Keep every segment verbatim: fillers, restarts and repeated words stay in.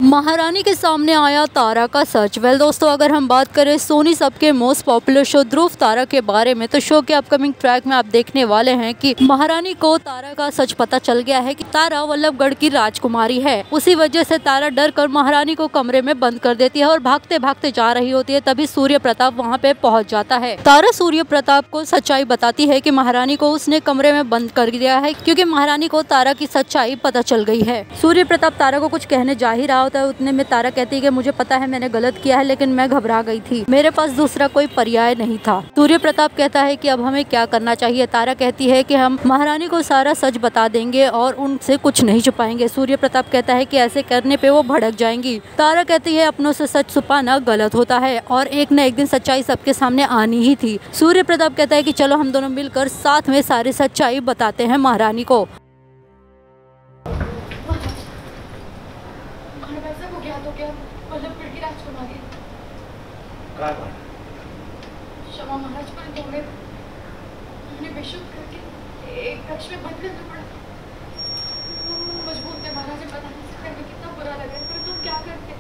महारानी के सामने आया तारा का सच। वेल दोस्तों, अगर हम बात करें सोनी सब के most popular show Dhruv Tara के बारे में, तो शो के अपकमिंग ट्रैक में आप देखने वाले हैं कि महारानी को तारा का सच पता चल गया है कि तारा वल्लभगढ़ की राजकुमारी है। उसी वजह से तारा डर कर महारानी को कमरे में बंद कर देती है और भागते भागते जा रही होती है। तभी सूर्य प्रताप वहाँ पे पहुँच जाता है। तारा सूर्य प्रताप को सच्चाई बताती है कि महारानी को उसने कमरे में बंद कर दिया है, क्योंकि महारानी को तारा की सच्चाई पता चल गई है। सूर्य प्रताप तारा को कुछ कहने जा ही रहा होता है, उतने में तारा कहती है कि मुझे पता है मैंने गलत किया है, लेकिन मैं घबरा गई थी, मेरे पास दूसरा कोई पर्याय नहीं था। सूर्य प्रताप कहता है कि अब हमें क्या करना चाहिए। तारा कहती है कि हम महारानी को सारा सच बता देंगे और उनसे कुछ नहीं छुपाएंगे। सूर्य प्रताप कहता है कि ऐसे करने पे वो भड़क जाएंगी। तारा कहती है अपनों से सच छुपाना गलत होता है और एक न एक दिन सच्चाई सबके सामने आनी ही थी। सूर्य प्रताप कहता है कि चलो हम दोनों मिलकर साथ में सारी सच्चाई बताते हैं महारानी को। तो क्या वल्लभगढ़ की राजकुमारी क्षमा महाराज, पर हमें उन्हें बेशुद्ध करके एक कक्ष में बंद करना पड़ा। मजबूर थे महाराज, पता नहीं सकते हमें कितना बुरा लगा, पर तुम क्या करते।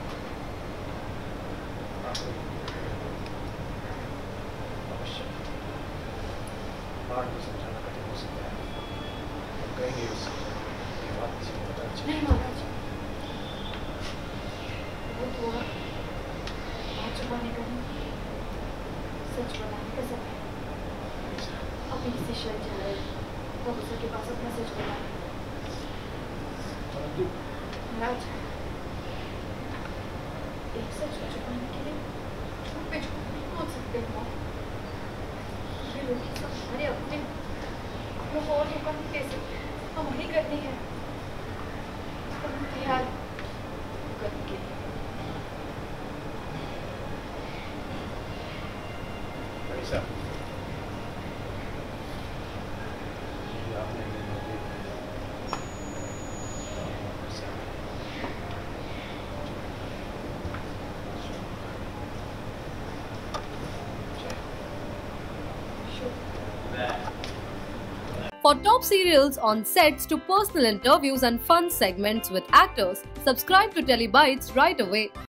नहीं महाराज, वो तो बात छुपाने का नहीं, सच बताने का समय है। अभी किसी शय जाए प्रोफेसर के पास अपना सच बताए। महाराज, एक सच को छुपाने के लिए झूठ पे झूठ नहीं बोल सकते हो। ये लोग सब हमारे अपने लोग और धोखा नहीं दे सकते, हमारी करनी है। हम तैयार करने के लिए। For top serials on sets to personal interviews and fun segments with actors, subscribe to Telebytes right away.